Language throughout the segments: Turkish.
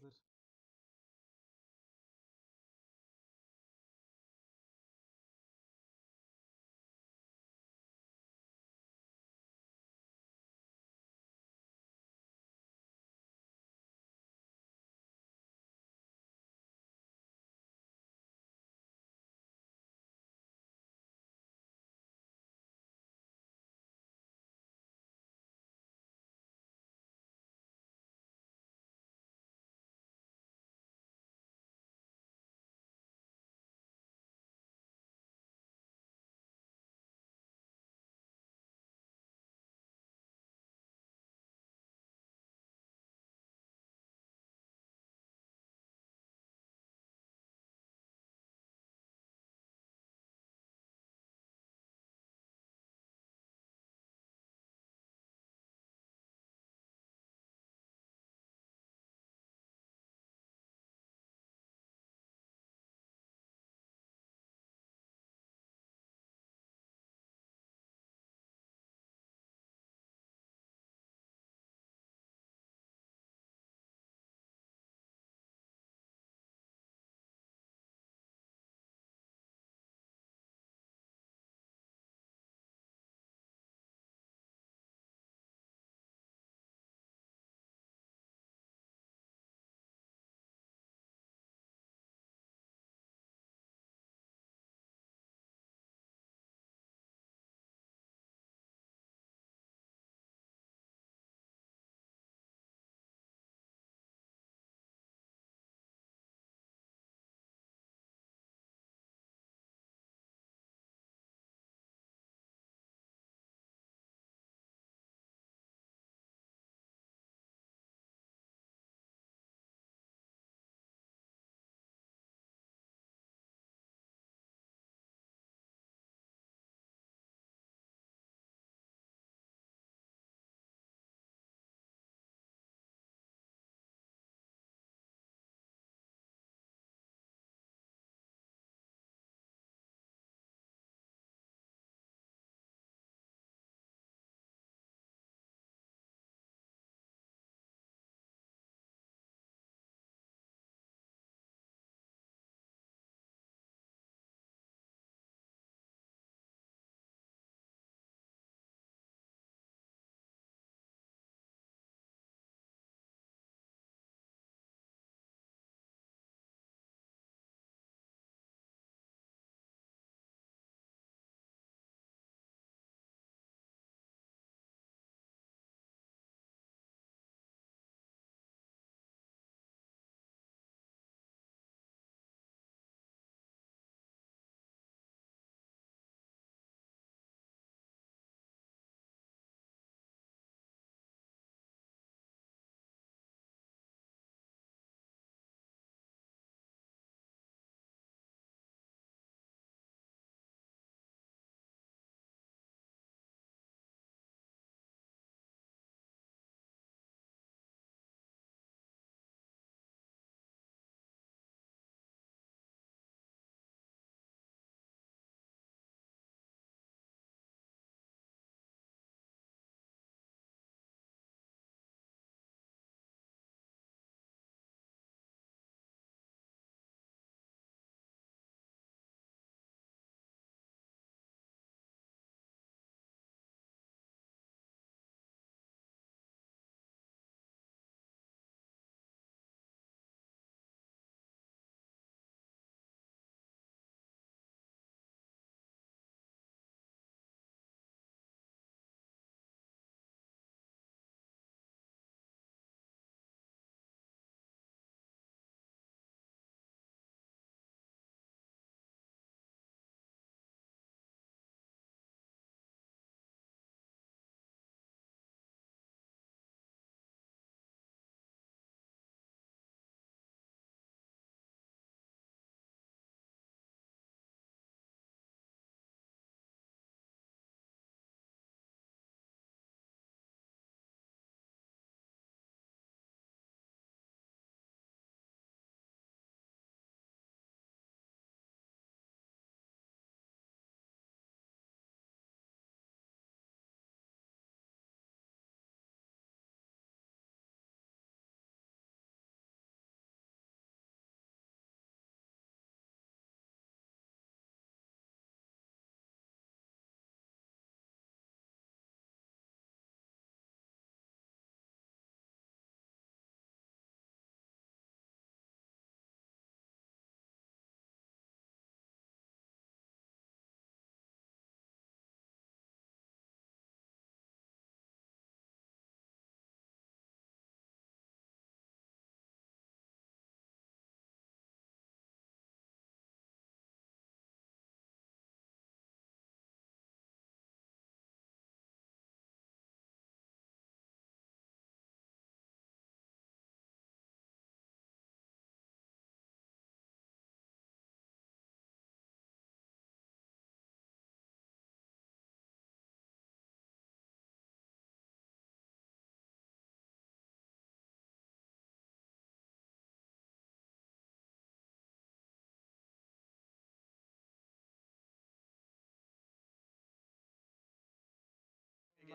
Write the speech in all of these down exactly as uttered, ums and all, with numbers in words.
Hazır.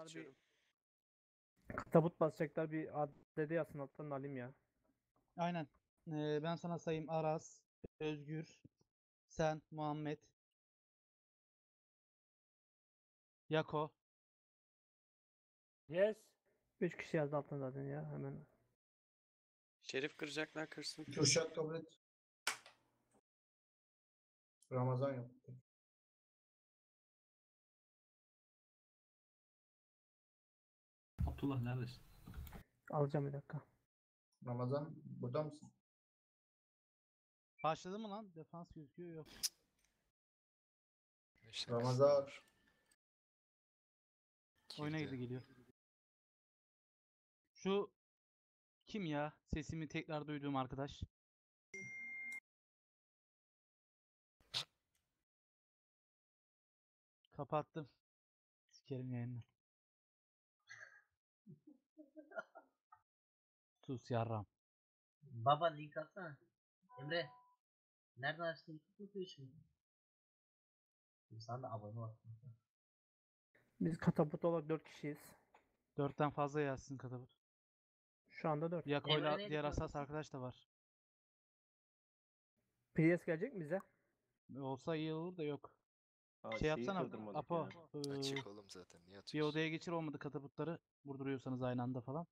bir atıyorum. tabut basacaklar, bir A D D yazsın alttan da alayım ya. Aynen. Ee, ben sana sayayım. Aras, Özgür, sen, Muhammed, Yako. Yes. üç kişi yazdı alttan zaten ya hemen. Şerif kıracaklar kırsın. Kürşat kabul et. Ramazan yok. Abdullah neredesin? Alacağım bir dakika. Ramazan burada mısın? Başladı mı lan? Defans gözüküyor yok. İşte Ramazan. Oyuna girdi. girdi geliyor. Şu kim ya? Sesimi tekrar duyduğum arkadaş. Kapattım. Sikerim yayını. Sus yarram. Baba link atsana. Emre. Nereden açtın? YouTube mu Twitch mi? Sen de abone ol. Biz katapult olarak dört kişiyiz. Dörtten fazla yazsın katapult. Şu anda dört. Yako'yla Emre neydi diğer kankası? asas arkadaş da var. P S gelecek mi bize? Olsa iyi olur da yok. Aa, Şey şeyi yapsana kırdırmadık Apo. ya. eee, Açık oğlum zaten. Niye bir atıyorsun? odaya geçir olmadı katapultları. Vurduruyorsanız aynı anda falan.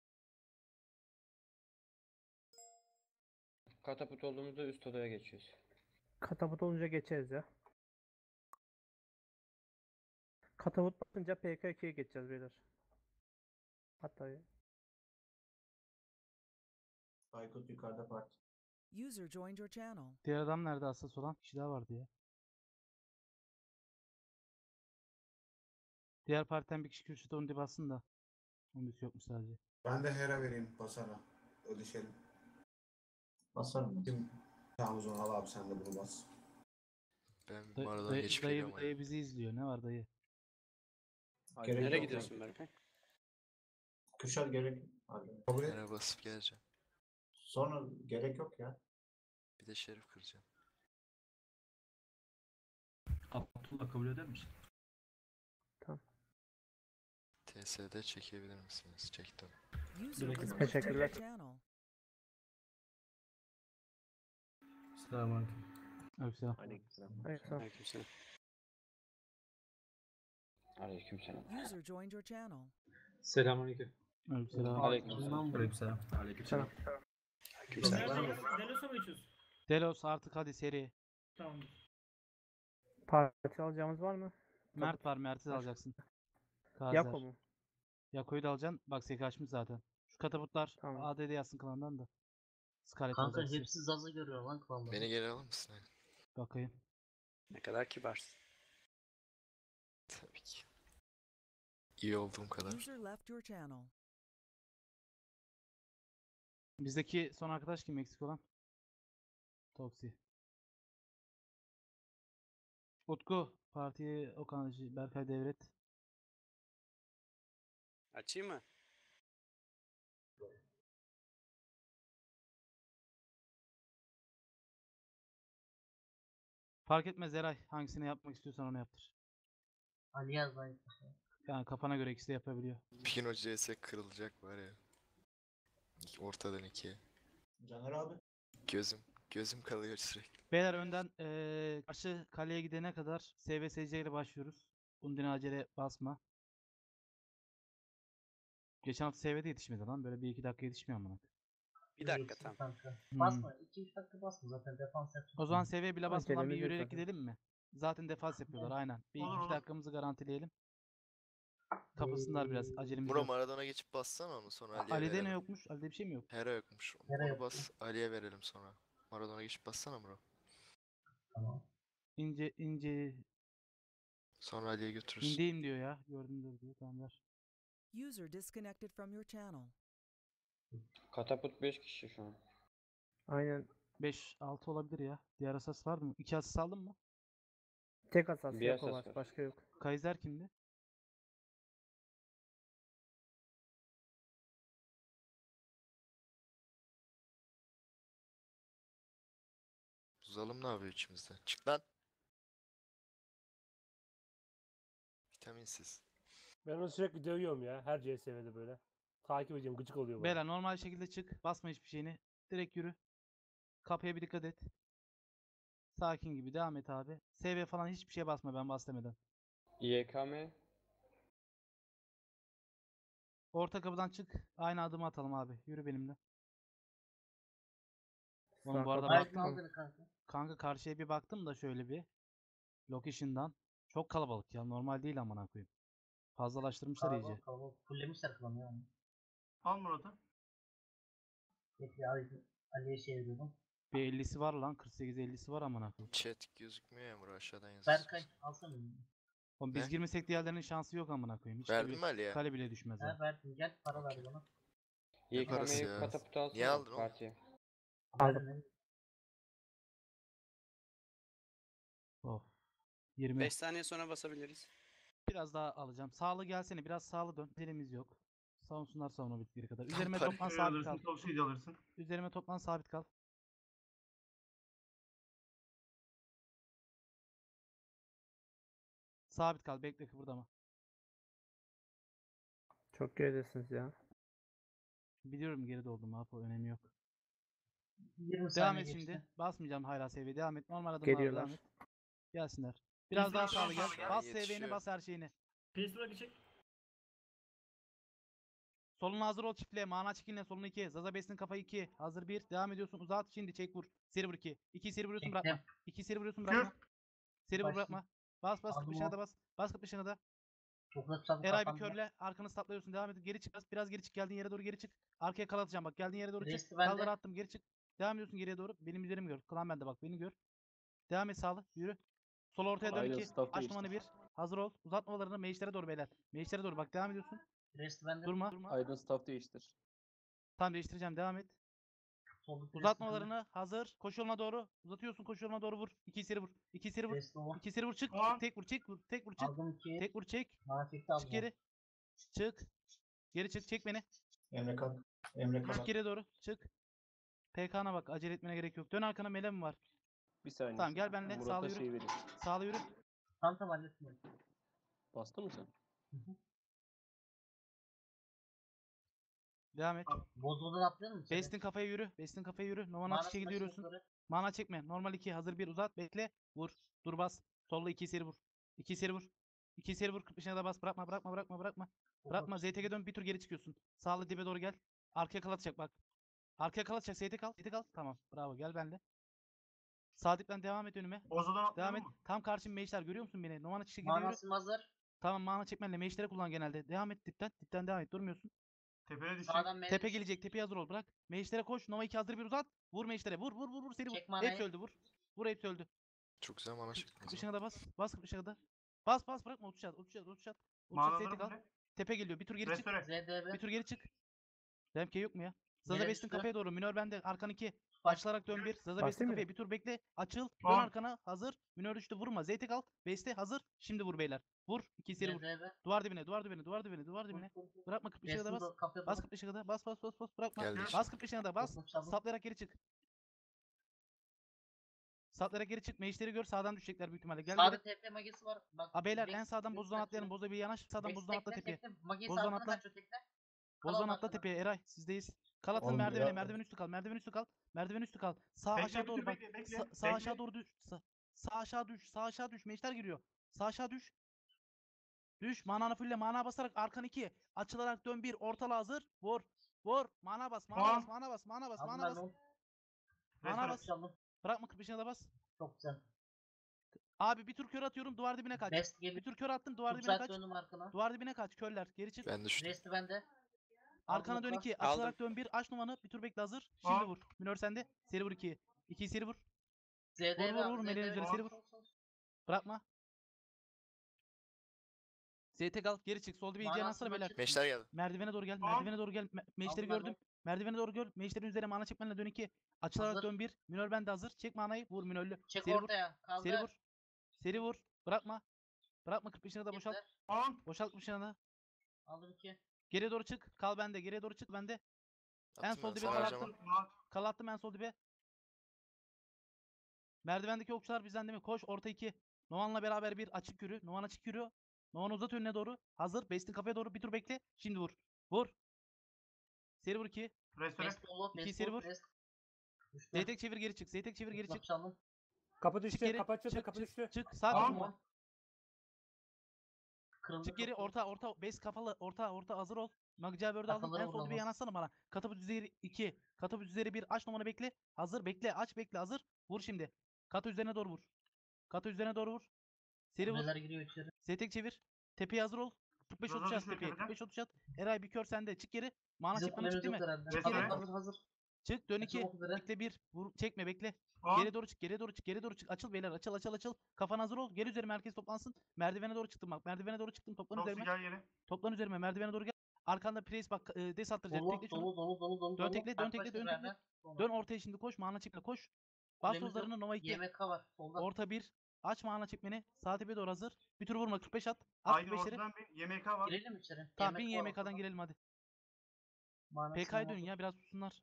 Katapult olduğumuzda üst odaya geçiyoruz. Katapult olunca geçeriz ya. Katapult basınca P K ikiye geçeceğiz beyler. Hatta Aykut yukarıda parti. User joined your channel. Diğer adam nerede asas olan? Bir kişi daha vardı ya. Diğer partiden bir kişi Kürşat'a onu bassın da. Onun yokmuş sadece. Ben de Hera vereyim basana. Ödeşelim. Basarım. Kim? Tamam o zaman al abi sen de bunu bas. Ben Da- mağaradan dayı, geçip dayı, geliyorum. dayı bizi izliyor. Ne var dayı? Gerek Nereye yok. gidiyorsun Berkay? Kürşat gerek. Hadi. Kabul et. Yere basıp geleceğim. Sonra gerek yok ya. Bir de şerif kıracağım. Abdullah kabul eder misin? T S'de çekebilir misiniz? Çektim. User Direkt was bak. moved to your Teşekkürler. channel. Selamünaleyküm. Öpsem. Aleykümselam. Aleykümselam. Aleykümselam. Aleykümselam. User joined your channel. Selamünaleyküm. Öpselam. Aleykümselam. Aleykümselam. Aleykümselam. Aleykümselam. Delos'a mı geçiyorsun? Delos artık hadi seri. Tamamdır. Parti alacağımız var mı? Mert var. Mert'i de Baş- alacaksın. Kazer. Yako mu? Yako'yu da alacaksın. Bak seki açmış zaten. Şu katapultlar Tamam. A D D yazsın klandan da. Scarlet Kanka alacaksın. hepsi Zaz'ı görüyor lan klandan. Beni geri alır mısın? Bakayım. Ne kadar kibarsın. Tabii ki. İyi olduğum kadar. User left your channel. Bizdeki son arkadaş kim eksik olan? Toksi. Utku. Partiye Okan Berkay devret. Açayım mı? Fark etmez Eray. Hangisini yapmak istiyorsan onu yaptır. Ali yaz lan. Yani kafana göre ikisi de yapabiliyor. Bir gün o C S kırılacak var ya. Ortadan ikiye. Caner abi. Gözüm. Gözüm kalıyor sürekli. Beyler önden eee karşı kaleye gidene kadar S V S C ile başlıyoruz. Bundin acele basma. Geçen hafta S V'de yetişmedi lan. Böyle bir iki dakika yetişmiyor amına. Bir dakika Yetişsin tamam. Kanka. Hmm. Basma. iki üç dakika basma zaten defans yapacak. O zaman S V bile basmadan bir Acelemiz yok yürüyerek zaten. gidelim mi? Zaten defans yapıyorlar aynen. Bir Olur, iki olur. dakikamızı garantileyelim. Kapısınlar biraz. Acelemiz Bro yok. Maradona geçip bassana onu sonra Ali'ye Ali'de verelim. ne yokmuş? Ali'de bir şey mi yok? Hera yokmuş. Hera Onu yok. bas Ali'ye verelim sonra. Maradona geçip bassana bro. Tamam. İnce ince Sonra Ali'ye götürürsün. indeyim diyor ya. Gördüm diyor. Tamam ver. User disconnected from your channel. Katapult beş kişi şu an. Aynen. beş altı olabilir ya. Diğer asas var mı? iki asas aldın mı? Tek asas Bir Yako asas var. var. Başka yok. Kaiser kimdi? Uzalım ne yapıyor içimizde? Çık lan. Vitaminsiz. Ben onu sürekli dövüyorum ya. Her C S V'de böyle. Takip ediyorum. Gıcık oluyor bana. Beyler normal şekilde çık. Basma hiçbir şeyini. Direkt yürü. Kapıya bir dikkat et. Sakin gibi devam et abi. S V falan hiçbir şeye basma ben bas demeden. Y K M. Orta kapıdan çık. Aynı adımı atalım abi. Yürü benimle. Oğlum bu arada kapı- Aydın baktım. aldın kanka. Kanka karşıya bir baktım da şöyle bir. Location'dan. Çok kalabalık ya. Normal değil amına koyayım. Fazlalaştırmışlar iyice. Kalabalık kalabalık. Fullemişler klanı yani. Al Murat'ı. Peki Ali, Ali'ye şey veriyorum. Bir ellisi var lan. kırk sekiz ellisi var amına koyayım. Chat gözükmüyor ya Murat, aşağıdan yazıyorsun. Berkay alsana beni. Oğlum biz Ne? girmesek diğerlerinin şansı yok amına koyayım. Hiç de Verdin bir mi Ali'ye? kale bile düşmez ha. Ha verdim gel para ver bana. Y K parası M'yi ya? kataput alsana. Niye aldın oğlum? Partiye. Aldım. Of. yirmi. beş saniye sonra basabiliriz. Biraz daha alacağım. Sağlı gelsene. Biraz sağlı dön. Elimiz yok. Savunsunlar savunabildikleri kadar. Üzerime Parayı toplan Şöyle sabit kal. alırsın. Top şey de alırsın. Üzerime toplan sabit kal. Sabit kal. Bekle kıpırdama. Çok geridesiniz ya. Biliyorum geride oldum. Abi önemi yok. yirmi Devam saniye et geçti. şimdi. Basmayacağım hala seviye. Devam et. Normal adımlarla Geliyorlar. devam et. Gelsinler. Biraz daha sağlı gel. Yani Bas S V'ni yetişiyor. bas her şeyini. Pistol'a geçecek. Soluna hazır ol çiftliğe. Mana çekinle soluna iki. Zaza Bes'in kafa iki. Hazır bir. Devam ediyorsun. Uzat. Şimdi çek vur. Seri vur iki. iki seri vuruyorsun Çektim. bırakma. iki seri vuruyorsun bırakma. Seri vur Başla. bırakma. Bas bas Aldım kırpışına o. da bas. Bas kırpışına da. Çok da tutalım Eray bir kafamda. körle. Arkanı saplıyorsun. Devam et. Geri çık. Biraz, biraz geri çık. Geldiğin yere doğru geri çık. Arkaya kal atacağım bak. Geldiğin yere doğru çık. Resti bende. Kaldır attım. Geri çık. Devam ediyorsun geriye doğru. Benim üzerimi gör. Klan bende bak. Beni gör. Devam et sağlı. Yürü. Sol ortaya dön Aynen, iki. staff Aç değişti. numaranı bir. Hazır ol. Uzatmalarını meclere doğru beyler. Meclere doğru bak. Devam ediyorsun. Resti bende. Durma. Durma. Aydın staff değiştir. Tam değiştireceğim. Devam et. Soldaki resti Uzatmalarını hazır. Koşu yoluna doğru. Uzatıyorsun koşu yoluna doğru vur. İki seri vur. İki seri bende. vur. Resti o. İki seri vur çık. Tamam. Tek vur çek vur. Tek vur çık. Aldım iki. Tek vur çek. Bana çekti aldım. Çık geri. Çık. Geri çık. Çek beni. Emre kalk. Emre Çık kalk. geriye doğru. Çık. P K'na bak. Acele etmene gerek yok. Dön arkana mele mi var? Bir saniye. Tamam, gel benimle, Murat'a sağlı yürü. şey vereyim. Sağlı yürü. Tam tam hallettim. Bastın mı sen? Devam et. Bozuldan atlayalım mı? seni? Bestin kafaya yürü. Bestin kafaya yürü. Normal Mana açık şekilde başına yürüyorsun. yukarı. Mana çekme. Normal iki. Hazır bir uzat. Bekle. Vur. Dur bas. Solla iki seri vur. iki seri vur. iki seri vur. kırk beşine de bas. Bırakma bırakma bırakma bırakma. Bırakma. Z T G dön. Bir tur geri çıkıyorsun. Sağlı dibe doğru gel. Arkaya kalatacak bak. Arkaya kalatacak. Z T kal. Z T kal. Tamam. Bravo. Gel benimle. Sağ dipten devam et önüme. Bozuldan Devam atlayalım et. mı? Tam karşım meşler. Görüyor musun beni? Normal açık şekilde yürü. Manasım hazır. Tamam, mana çekmenle meşlere kullan genelde. Devam et dipten. Dipten devam et. Durmuyorsun. Tepeye düşecek. Sağdan mele Tepe düşecek. gelecek. Tepeye hazır ol. Bırak. Meşlere koş. Nova iki hazır bir uzat. Vur meşlere. Vur vur vur vur. Seni vur. Çek manayı. Hepsi öldü. Vur. Vur hepsi öldü. Çok güzel mana çıktı. kırk beşine de bas. Bas kırk beşine de. Bas bas bırakma. otuz at. otuz at. otuz at. otuz at. Mağaralarım kal. ne? Tepe geliyor. Bir tur geri çık. Restore. Z D B. Bir tur geri çık. Demke yok mu ya? Zaza Nereye Best'in düştü? kafaya doğru. Minör bende. Arkan iki. Baş- Açılarak dön bir. Zaza Bastın Best'in mı? kafaya. Bir tur bekle. Açıl. Dön Tamam. arkana. Hazır. Minör düştü. Vurma. Zeyte kal. Beste hazır. Şimdi vur beyler. Vur. İki seri vur. Z D B. Duvar dibine. Duvar dibine. Duvar dibine. Duvar dibine. Bırakma kırk beşine de Bestin bas. do- kafaya Bas doğru. kırk beşine de. Bas bas bas bas. Bırakma. Geldi Bas işte. kırk beşine de bas. Dokun çaldım. Saplayarak geri çık. Saplayarak geri çık. Meclisleri gör. Sağdan düşecekler büyük ihtimalle. Gel Sağda geri. T P magisi var. Bak. Ha beyler Bex- en sağdan Bex buzdan kaçıyor. atlayalım. Boza bir yanaş. Sağdan Bex buzdan atla tekle, tepeye. tekle. Magisi Bozdan arkana atla. kaçıyor, tekle. Kal Bozdan orada atla arkada. tepeye. Eray sizdeyiz. Kal atın Oğlum merdivene. ya- Merdiven üstü kal. Merdiven üstü kal. Merdiven üstü kal. Sağ Bekle, aşağı bir doğru dur, bak. bekle, bekle, Sa- sağ bekle. aşağı doğru düş. Sa- sağ aşağı düş. Sağ aşağı düş. Meşler giriyor. Sağ aşağı düş. Düş. Mananı fulle. Mana basarak arkan iki. Açılarak dön bir. Ortalı hazır. Vur. Vur. Mana bas. Mana Tamam. bas. Mana bas. Mana bas. Aldım Mana ben bas. onu. Mana Restore. bas. Çaldım. Bırakma kırk beşine de bas. Çok güzel. Abi bir tur kör atıyorum. Duvar dibine kaç. Best Bir gibi. tur kör attım. Duvar Çok dibine saat kaç. döndüm arkana. Duvar dibine kaç. Körler. Geri çık. Ben düştüm. Resti bende. Arkana dön Aldım iki. Aldım. Açılarak dön bir. Aç numaranı. Bir tur bekle hazır. Şimdi Tamam. vur. Minör sende. Seri vur ikiyi. ikiyi seri vur. Z D B. Vur, vur, vur, Z D B. meleğin üzerine Sol, seri vur. sol, sol. Bırakma. Z T kal. Geri çık. Solda bir iyice Manasını yansana beyler. açık. Meşler geldi. Merdivene doğru gel. Tamam. Merdivene doğru gel. Me- Meşleri Aldım ben gördüm. Merdivene doğru gör. Meşlerin üzerine mana çekmenle dön iki. Açılarak Hazır. dön bir. Minör bende hazır. Çek manayı. Vur minörlü. Çek Seri vur. ortaya. Kaldı. Seri vur. Seri vur. Bırakma. Bırakma kırk beşine de boşalt. Yeter. Tamam. Boşalt kırk de. Aldım iki. Geriye doğru çık. Kal bende. Geriye doğru çık bende. En Attım sol ben dibe sana kal harcama. attım. Kal attım en sol dibe. Merdivendeki okçular bizden değil mi? Koş orta iki. Novan'la beraber bir açık yürü. Novan açık yürü. Nova'nı uzat önüne doğru. Hazır. Best'in kafaya doğru bir tur bekle. Şimdi vur. Vur. Seri vur iki. Restore. Best dolu. İki Best seri dolu. vur. Best. Düştü. Zeytek çevir geri çık. Zeytek çevir geri çık. Çaldım. Kapı Çık düştü. geri. Kapı açıldı. Çık Kapı çık düştü. çık. Sağ Tamam. dokunma. Kırıldı. Çık geri. çok Orta orta. Base kafalı. Orta orta hazır ol. Magca Bird'ü aldım. Kafaları En solda bir vuramaz. yanaşsana bana. Katapult üzeri iki. Katapult üzeri bir. Aç numaranı bekle. Hazır. Bekle. Aç bekle. Hazır. Vur şimdi. Kata üzerine doğru vur. Kata üzerine doğru vur. Seri vur. Neler giriyor içeri. Zeytek çevir. Tepeye hazır ol. kırk beş Biraz otuz daha at düşme tepeye. tepeden. kırk beş otuz at. Eray bir kör sende. Çık geri. Mana Bizim çıkmanı çık kulemiz değil yok mi? herhalde. Çık Restore. geri. Hazır hazır. Çık dön Açıl iki. okudere. Bekle bir. Vur. Çekme bekle. on. Geri doğru çık. Geri doğru çık. Geri doğru çık. Açıl beyler. Açıl açıl açıl. Kafan hazır ol. Gel üzerime herkes toplansın. Merdivene doğru çıktım bak. Merdivene doğru çıktım. Toplan Proxy üzerime. gel geri. Toplan üzerime. Merdivene doğru gel. Arkanda praise bak. E, des attıracak. Dolu Tekle şunu. dolu dolu dolu dolu. Dön dolu. tekle, dön Yaklaş tekle, dön üzerine. tekle. Sonra. Dön ortaya şimdi koş. Mana çekme koş. Bas Kulemiz yok. tozlarını Nova iki. Y M K var. Solda. Orta bir. Aç mana çekmeni. Sağ tepe doğru hazır. Bir tur vurma. kırk beş at. At Haydi kırk beşleri. ortadan bir Y M K var. Girelim içeri. Tamam bin Y M K var Y M K'dan ortada. girelim hadi. Manası P K'ya dönün olmadı. ya biraz tutsunlar.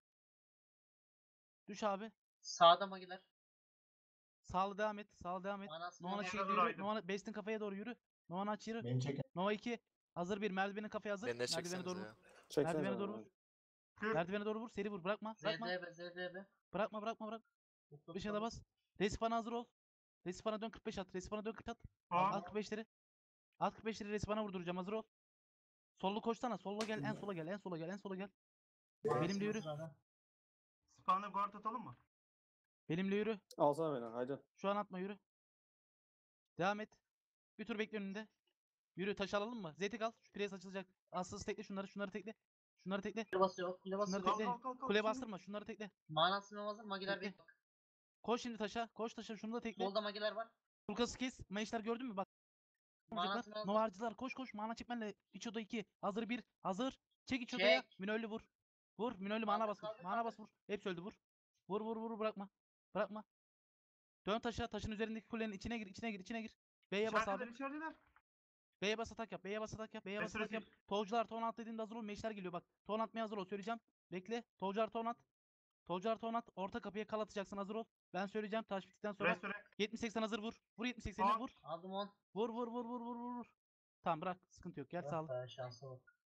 Düş abi. Sağda magiler. Sağlı devam et. Sağlı devam et. Manası Nova'nın olmadı. şeyle dur yürü. Aydın. Nova'nın Best'in kafaya doğru yürü. Nova'nın aç yürü. Beni çekin. Nova iki. Hazır bir. Merdivenin kafaya hazır. Beni de Merdivene çeksenize doğru ya. vur. Merdivene doğru vur. Kür. Merdivene doğru vur. Seri vur. Bırakma. Bırakma. Z D B Z D B. Bırakma bırakma bırak. Bir şey de bas. Respawn'a hazır ol. Respawn'a dön kırk beş at. Respawn'a dön kırk at. Al on. kırk beşleri. Al kırk beşleri Respawn'a vurduracağım. Hazır ol. Sollu koşsana. Solla gel. En sola gel. En sola gel. En sola gel. Benimle yürü. Spawn'a guard atalım mı? Benimle yürü. Alsana beni haydi. Şu an atma yürü. Devam et. Bir tur bekle önünde. Yürü taş alalım mı? Zeytek al. Şu pres açılacak. Asıl tekle şunları. Şunları tekle. Şunları tekle. Kule basıyor. Kule Şunları basıyor. Kalk tekle. kalk kalk. kalk. Kule Şimdi. bastırma. Şunları tekle. Manası hazır. Magiler Bekle. bekle. Koş şimdi taşa. Koş taşa. Şunu da tekle. Solda magiler var. Tulkası kes. Mage'ler gördün mü? Bak. Manasını Vuracaklar. aldım. Nova harcılar. Koş koş. Mana çekmenle. İç oda iki. Hazır bir. Hazır. Çek iç odaya. Çek. Minörlü vur. Vur. Minörlü mana Kaldır, bas vur. kaldır, Mana kaldır. bas vur. Hepsi öldü vur. Vur vur vur. Bırakma. Bırakma. Dön taşa. Taşın üzerindeki kulenin içine gir. içine gir. içine gir. B'ye bas abi. İçerideler içerideler. B'ye bas atak yap. B'ye bas atak yap. B'ye bas Restore atak yap. sil. Tolcular ton at dediğinde hazır ol. Meşler geliyor bak. Ton atmaya hazır ol. Söyleyeceğim. Bekle. Tolcular ton at. Tolcular ton at. Orta kapıya kal atacaksın. Hazır ol. Ben söyleyeceğim. Taş bittikten sonra. Restore. yetmiş seksen hazır vur. Vur yetmiş sekseni Tamam. vur. Aldım on. Vur vur vur vur vur vur. vur. Tamam bırak. Sıkıntı yok. Gel sağ ol. Ah be, şansa bak.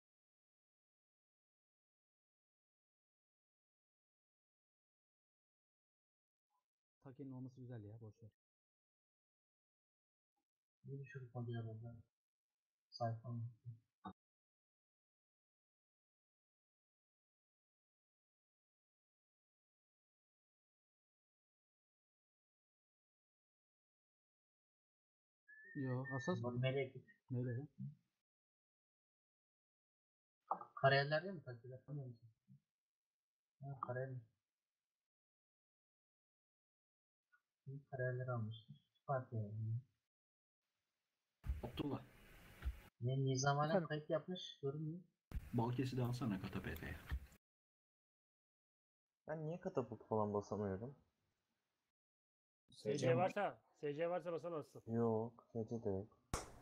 Take'nin olması güzel ya. Boş ver. Bir düşürüp magiler oldu. Sayfam. Yo asas. Melek. Neyle ya? Karayellerde mi takip etmiyor musun? Ha, karayel. Karayelleri almıştır. Parti yani. Abdullah. Ne Nizam hala Efendim? kayıt yapmış. Görünmüyor. Balkesi de alsana Kata P T'ye. Ben niye katapult falan basamıyorum? S C varsa, S C varsa basamazsın. Yok. Nece de yok.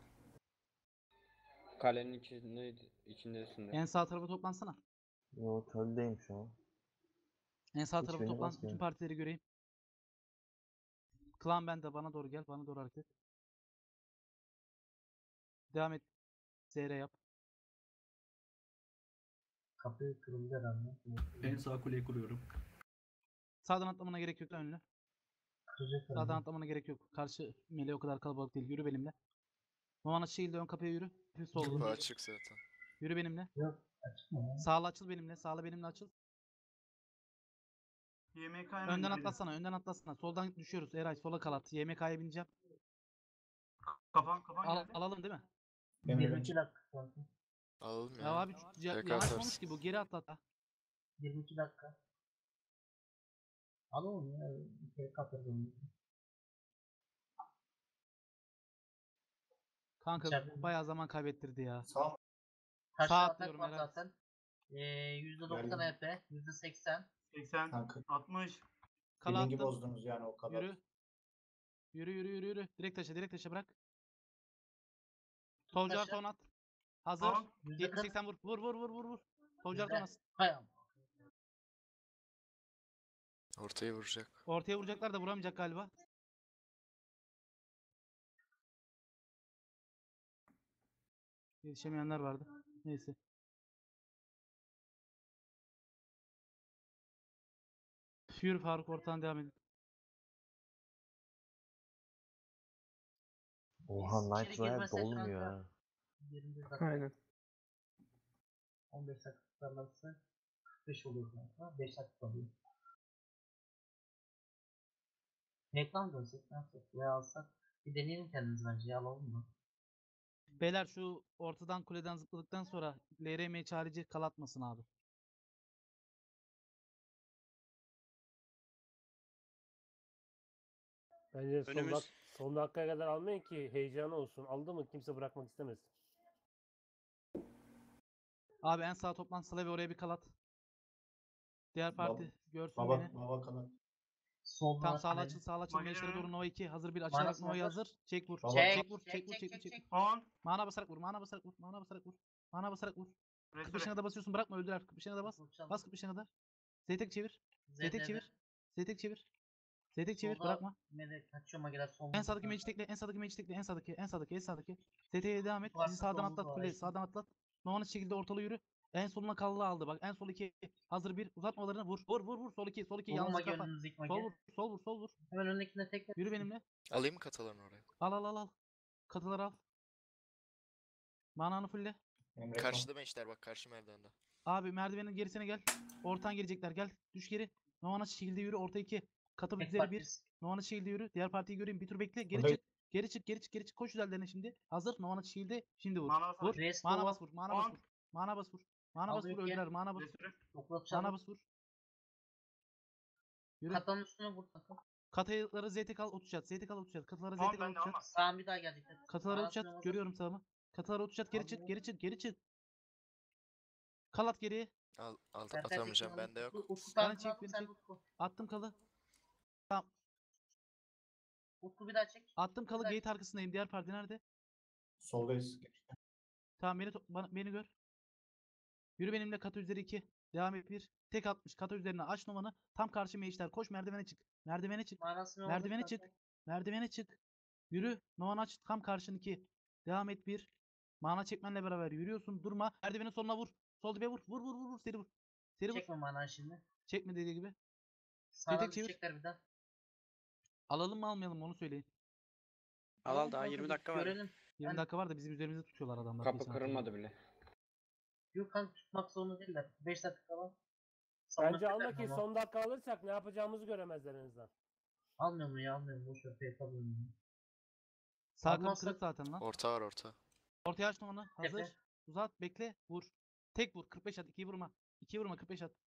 Kalenin içinde içindesin de. En sağ tarafa toplansana. Yok çöldeyim şu an. En sağ tarafa Hiçbirini toplan. Bütün basmıyorum. partileri göreyim. Klan bende. Bana doğru gel. Bana doğru hareket. Devam et. Z R yap. Kapı kırıldı herhalde. En sağ kuleyi kuruyorum. Sağdan atlamana gerek yok lan önüne. Kıracak Sağdan herhalde. atlamana gerek yok. Karşı mele o kadar kalabalık değil. Yürü benimle. Novana şehirde ön kapıya yürü. Bir Kapı sollu. açık zaten. Yürü benimle. Yok açık mı ya? Sağla açıl benimle. Sağla benimle açıl. Y M K Önden atlasana. Önden atlasana. Soldan düşüyoruz. Eray sola kal at. Y M K'ya bineceğim. Kafan kafan Al, geldi. alalım değil mi? yirmi iki dakika kanka. Alalım ya. Ya abi şu- ya, Tekrar yanaşmamış atarsın. ki bu. Geri atlat. ha. yirmi iki dakika. Al oğlum ya. Bir kere kapatırdım. Kanka İçeride- bayağı zaman kaybettirdi ya. Sağ Taşla Sağ atak atlıyorum var herhalde. zaten. Ee, yüzde doksan Verdim. E P. yüzde seksen. seksen, Kanka. altmış. Kala Bilingi attım. bozdunuz yani o kadar. Yürü. Yürü yürü yürü yürü. Direkt taşa direkt taşa bırak. Solcar Taşa. ton at. Hazır. Tamam. yüzde yetmiş kırk. seksen vur. Vur vur vur vur vur. Solcar Yüzde- ton at. Hay Allah. Ortaya vuracak. Ortaya vuracaklar da vuramayacak galiba. Yetişemeyenler vardı. Neyse. Yürü Faruk ortadan devam edin. Oha Biz Night içeri Ride girmesek dolmuyor kanka. ha. yirmi dakika. Aynen. on beş dakika tutarlarsa kırk beş olur kanka. beş dakika oluyor. Reklam dönsek ne yapsak? Veya alsak. Bir deneyelim kendimiz bence. Ya, alalım mı? Beyler şu ortadan kuleden zıpladıktan sonra L R M çağrıcı kalatmasın abi. Bence son, Önümüz. dak son dakikaya kadar almayın ki heyecanı olsun. Aldı mı kimse bırakmak istemez. Abi en sağ toplantısı ve oraya bir kalat. Diğer parti görsün Baba, beni. baba kanat. Solda Tam var sağla kale. açıl sağla açıl. Magine Meşlere mi? doğru Nova iki. Hazır bir açılarak Manası Nova'yı hazır. hazır. Çek vur. Baba. Çek, Çek vur. çek, Çek vur. çek, Çek vur. çek, Çek. çek. Mana on. basarak vur. Mana basarak vur. Mana basarak vur. Mana basarak vur. kırk Restore. beşine de basıyorsun. Bırakma öldüler. kırk beşine de bas. Bas kırk beşine de. Zeytek çevir. Zeytek çevir. Zeytek çevir. Zeytek çevir. Bırakma. Melek kaçıyor Magiler solda. En sağdaki mage tekle. En sağdaki mage tekle. En sağdaki. En sağdaki. En sağdaki. Z T'ye devam et. Varsa Bizi sağdan solumuz atlat. var, Kule. aynen. Sağdan atlat. Normal şekilde ortalı yürü. En soluna kallı aldı. Bak en sol iki. Hazır bir. Uzatmalarını vur. Vur vur vur. Sol iki. Sol iki. Solun Yalnız Magi kafa. önümüzdeki Sol Magi. vur. Sol vur. Sol vur. Hemen önündekine tekle. Yürü benimle. Alayım mı katalarını oraya? Al al al al. Katıları al. Mananı fulle. Karşıda meşler bak karşı merdivende. Abi merdivenin gerisine gel. Ortadan gelecekler. Gel. Düş geri. Novana şekilde yürü. Orta iki. Katı Tek üzeri bir. partisi. Novana şekilde yürü. Diğer partiyi göreyim. Bir tur bekle. Geri Buradayım. çık. Geri çık. Geri çık. Geri çık. Koş üzerlerine şimdi. Hazır. Novana şekilde. Şimdi vur. Mana Vur. basar. Rest Mana o. bas vur. Mana bas On. vur. Mana bas vur. Mana bas Aldı vur. yok ya. Öldüler. Mana bas vur. Restore. Doklatacağım. Mana bas vur. Yürü. Katanın üstüne vur kanka. Katayları Z T kal otuz at. Z T kal otuz at. Katılara Z on T kal bende otuz at. olmaz. Sağım bir daha gelecekler. Katılara otuz Manasını at. hazır. Görüyorum sağımı. Katılara otuz at. Geri çık. Aldım. Geri çık. Geri çık. Kalat geriye. Al, al Serkan atamayacağım tekrar bende yok. Utku, Utku Bana tankını çek, aldım, beni sen çek. Utku. Attım kalı. Tamam. Utku bir daha çek. Attım kalı. Güzel. Gate arkasındayım. Diğer parti nerede? Soldayız. Tamam beni to- bana, beni gör. Yürü benimle kata üzeri iki. Devam et bir. Tek atmış. Kata üzerine aç numaranı. Tam karşı meşler. Koş merdivene çık. Merdivene çık. Manasını Merdivene aldım çık. kanka. Merdivene çık. Yürü. Novan aç. Tam karşın iki. Devam et bir. Mana çekmenle beraber yürüyorsun. Durma. Merdivenin sonuna vur. Sol dibe vur. Vur vur vur vur. Seri vur. Seri vur. Çekme manayı şimdi. Çekme dediği gibi. Sağdan çevir. düşecekler bir daha. Alalım mı almayalım mı onu söyleyin. Al al Alalım daha kanka, yirmi bir dakika var. Görelim. yirmi Ben- dakika var da bizim üzerimizde tutuyorlar adamlar. Kapı kesin kırılmadı hatırlıyorum. bile. Yok kanka tutmak zorunda değiller. beş dakika var. Savunma Bence alma tekrar ki ama. son dakika alırsak ne yapacağımızı göremezler en azından. Almıyor mu ya almıyor mu? Boş ver fake alıyorum. ya. Sağ kapı Almazsak- kırık zaten lan. Orta var orta. Ortaya aç onu. Hazır. Tepe. Uzat. Bekle. Vur. Tek vur. kırk beş at. ikiyi vurma. ikiyi vurma. kırk beş at.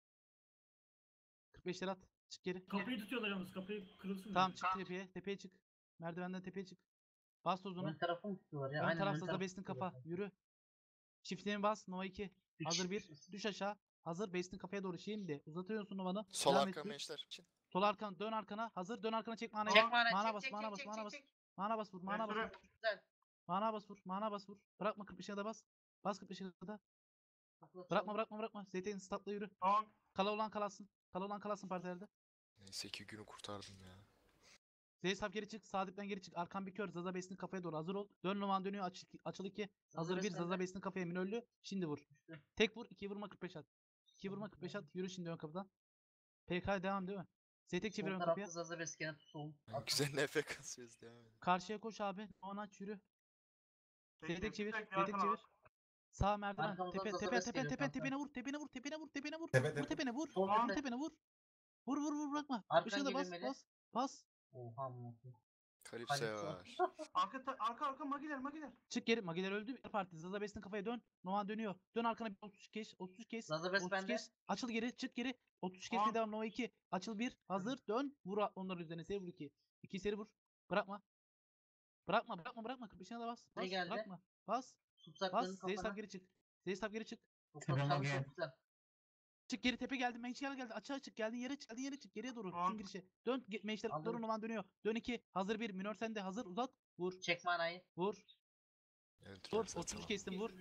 kırk beşleri at. Çık geri. Kapıyı tutuyorlar yalnız. Kapıyı kırılsın. Tamam çık tepeye. Tepeye çık. Merdivenden tepeye çık. Bas tozunu. Ön tarafı mı tutuyorlar ya? Ön Aynen, taraf ön Zaza tarafı Best'in kafa. tutuyorlar. Yürü. Çiftliğini bas. Nova iki. Bir Hazır kişi bir. düşürsün. Düş aşağı. Hazır. Best'in kafaya doğru şimdi. Uzatıyorsun Nova'nı. Sol Devam arka et, dur. meşler için. Sol arkan. Dön arkana. Hazır. Dön arkana çek manayı. Çek mana, Mana çek, bas. çek, Mana çek, bas. çek, Mana çek, bas. çek. Mana bas vur. Mana bas. Restore. vur. Güzel. Mana bas vur. Mana bas vur. Bırakma kırk beşine de bas. Bas kırk beşine de. Atlatalım. Bırakma bırakma bırakma. Z T'nin statla yürü. on. Kala olan kalasın. Kala olan kalasın partilerde. Neyse ki günü kurtardım ya. Zeysap geri çık. Sağ dipten geri çık. Arkan bir kör. Zaza Best'in kafaya doğru hazır ol. Dön Numan dönüyor. Açıl, açıl iki. Hazır bir. Best Zaza bende. Best'in kafaya minöllü. Şimdi vur. Düştü. Tek vur. iki vurma kırk beş at. iki vurma kırk beş at. Yürü şimdi ön kapıdan. P K devam değil mi? Zetek çevir Sol ön tarafta kapıya. Zaza Best gene tut solun. Yani güzel nefes kasıyoruz devam edelim. Karşıya koş abi. Numan aç yürü. Peki, Zetek çevir. tek bir Zetek arkana çevir. bak. Sağ merdiven. Arkamızdan Tepe Zaza tepe Best tepe geliyor tepe kanka. tepene vur. Tepene vur. Tepene vur. Tepene vur. Tepe Vur tepe. tepene vur. Sol Vur tepe. tepene vur. Vur vur vur bırakma. Arkan Işığına da geliyor bas Melih. bas. Bas. Oha mı? Kalipse Kalipso. var. Arka ta- arka arka magiler magiler. Çık geri. Magiler öldü. Bir parti. Zaza Best'in kafaya dön. Novan dönüyor. Dön arkana bir otuz üç kez. otuz üç kez. Zaza Best otuz bende. kez. Açıl geri. Çık geri. otuz üç kez Tamam. devam. Nova iki. Açıl bir. Hazır. Dön. Vur a- onların üzerine. Seri vur iki. iki seri vur. Bırakma. Bırakma bırakma bırakma. kırk beşine de bas. Ne Bas. geldi? Bırakma. Bas. Subsaklarını Bas. Zeystap kafana. geri çık. Zeystap geri çık. Doklatacağım çok güzel. Çık geri tepe geldi. Menşiler geldi. Açığa çık. Geldin yere çık. Geldin yere çık. Geriye doğru. Tamam. Tüm girişe. Dön. Menşiler Aldım. doğru Novan dönüyor. Dön iki. Hazır bir. Minör sende. Hazır. Uzat. Vur. Çek manayı. Vur. Vur. Öldürüyorum otuz üç zaten. kestim. Vur.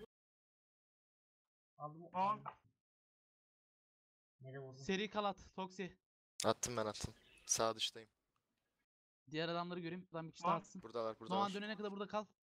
Aldım. on. Nereye vurdun? Seri kalat. Toksi. Attım ben attım. Sağ dıştayım. Diğer adamları göreyim. Buradan bir kişi daha Tamam. atsın. Buradalar Novan buradalar. dönene kadar burada kal.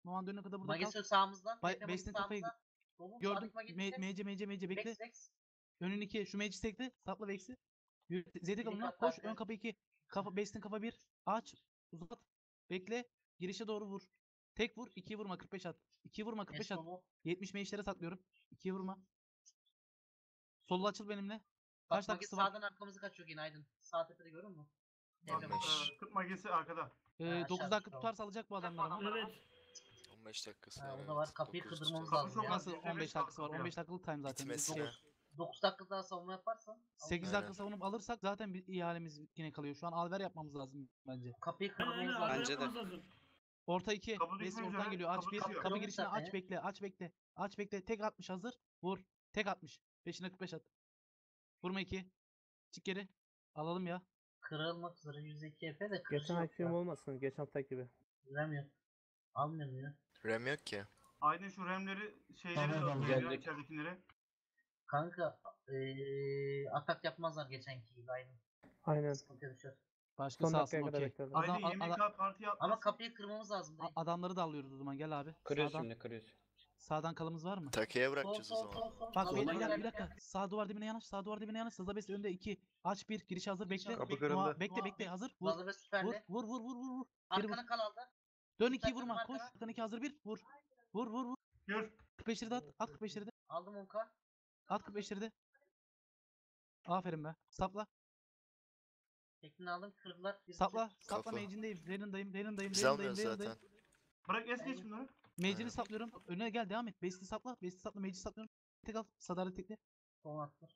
Novan dönene kadar burada kal. Magesi sağımızda. Bay- Tepe Magesi Beşiktaş'ın kafayı sağımızda. Dolu. gördüm. Sağdaki Magesi Me tek. mece mece mece bekle. Vex Vex. Önün iki. Şu meci tekli. Sapla Vex'i. Zetek alın. kat Koş. zaten. Ön kapı iki. Kafa Best'in kafa bir. Aç. Uzat. Bekle. Girişe doğru vur. Tek vur. ikiye vurma. kırk beş at. ikiye vurma. kırk beş at. Esmomu. yetmiş meşlere saklıyorum. ikiye vurma. Sollu açıl benimle. Bak Kaç Magesi dakikası var? sağdan arkamızı kaçıyor yine Aydın. Sağ tepede görüyor musun? Tepe on beş. Magesi. Ee, kırk magesi arkada. Ee, aşağı dokuz dakika düştü, tutarsa alacak bu adamlar ama. Evet. on beş dakikası Ha, var o da var. evet. Kapıyı dokuz kırdırmamız tutuyor. lazım ya. Nasıl Kapı- on beş dakikası var? kapı- on beş dakikalık time zaten. Biz Bitmesine. dokuz- dokuz dakika daha savunma yaparsan. sekiz Aynen. dakika savunup alırsak zaten bir ihalemiz yine kalıyor. Şu an alver yapmamız lazım bence. Kapıyı Aynen, kırmamız aynen, lazım. Bence de. yapmamız lazım. Orta iki. Kapı Besi düşmek oradan üzere, geliyor. Aç kapı bir. kapıyor. Kapı Yok girişine zaten aç ya. bekle. Aç bekle. Aç bekle. Tek atmış hazır. Vur. Tek atmış. Peşine kırk beş at. Vurma iki. Çık geri. Alalım ya. Kırılmak üzere yüz iki F de Geçen kırıcı yok akşam ya. olmasın. Geçen hafta gibi. Bilmiyorum. Almıyorum ya. RAM yok ki. Aydın şu remleri şeyleri Tamam, atıyor ya geldik. içeridekileri. Kanka eee atak yapmazlar geçenki gibi aynı. Aynen. Sıkıntıya düşer. Başka Son sağ olsun dakikaya kadar okey. beklerler. Adam, Aydın a- yirmi ada- K parti Ama yapmazsın. kapıyı kırmamız lazım. a- Dayı. adamları da alıyoruz o zaman. Gel abi. Kırıyoruz Sağdan. şimdi kırıyoruz. Sağdan kalımız var mı? Takeye Sol bırakacağız o sol zaman. sol sol. Bak bir, Savunma bir dakika, bir geldi. dakika. Sağ duvar dibine yanaş. Sağ duvar dibine yanaş. Zazabes önde iki. Aç bir. Giriş hazır. Bekle. Kapı Bekle. kırıldı. Noa- Bekle bekle. Hazır. Vur. Lazabes Vur. süperli. Vur vur vur vur vur. Geri vur. Arkana kal aldı. Dön Bir ikiyi dakika vurma. var Koş. arkana. Arkana iki hazır bir. Vur. Vur vur vur. Gör. kırk beşleri de at. At kırk beşleri de. Aldım onka. At kırk beşleri de. Aferin be. Sapla. Tekini aldım kırdılar. Biz Sapla. Sapla Kafa. mage'indeyim. Renindayım. Renindayım. Biz Renindayım. almıyoruz Renindayım. zaten. Bırak es geç bunları. Mage'ini Aynen. saplıyorum. Önüne gel devam et. Besti sapla. Besti sapla. Mage'i saplıyorum. Tek al. Sadaret tekle. Son attılar.